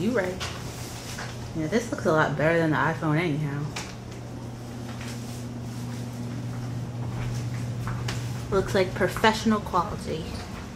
You right. Yeah, this looks a lot better than the iPhone anyhow. Looks like professional quality.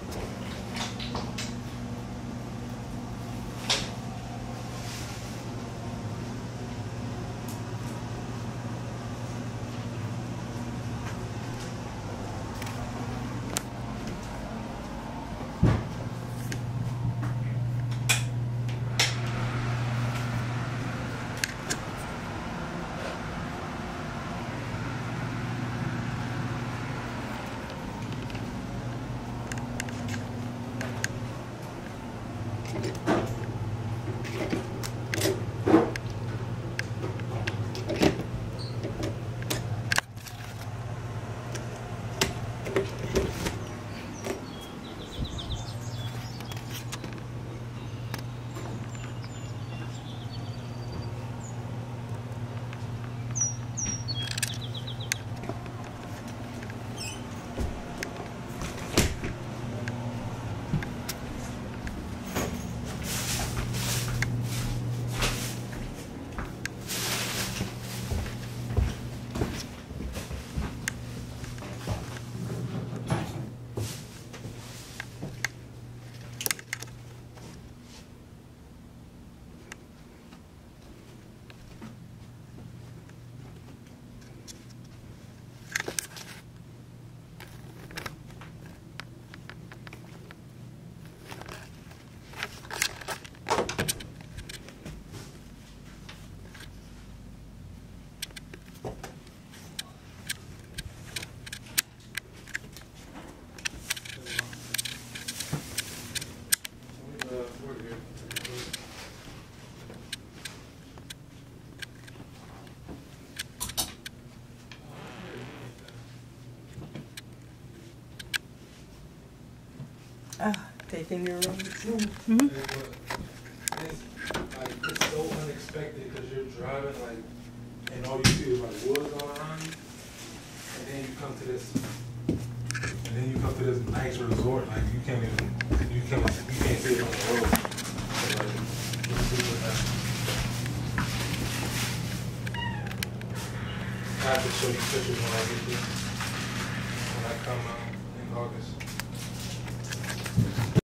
Taking your room. Mm-hmm. It's so unexpected because you're driving and all you see is woods all around you, and then you come to this nice resort, you can't see it on the road. So it's super nice. I have to show you pictures when I get there, when I come out in August.